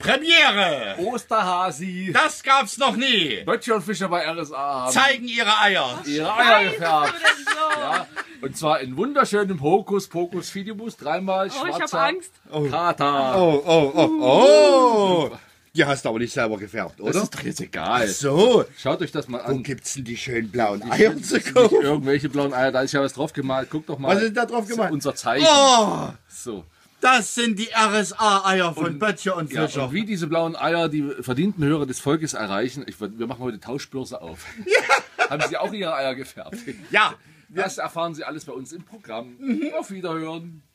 Premiere! Osterhasi. Das gab's noch nie! Böttcher und Fischer bei RSA haben Zeigen ihre Eier! ihre Eier gefärbt. So. Ja, und zwar in wunderschönem Hokus Pokus Fidibus, dreimal Oh, ich hab schwarzer Angst. Kater. Oh! Die hast du aber nicht selber gefärbt, Das oder? ist doch jetzt egal. So, Schaut euch das mal wo an. gibt's denn die schönen blauen Eier zu Nicht kaufen? irgendwelche blauen Eier, da ist ja was drauf gemalt. Guck doch mal. Was ist da drauf Das ist gemalt? unser Zeichen. Oh, So. das sind die RSA-Eier von Böttcher und Ja, Fischer. und wie diese blauen Eier die verdienten Hörer des Volkes erreichen, wir machen heute Tauschbörse auf. Haben Sie auch Ihre Eier gefärbt? Ja, Das erfahren Sie alles bei uns im Programm. Auf Wiederhören.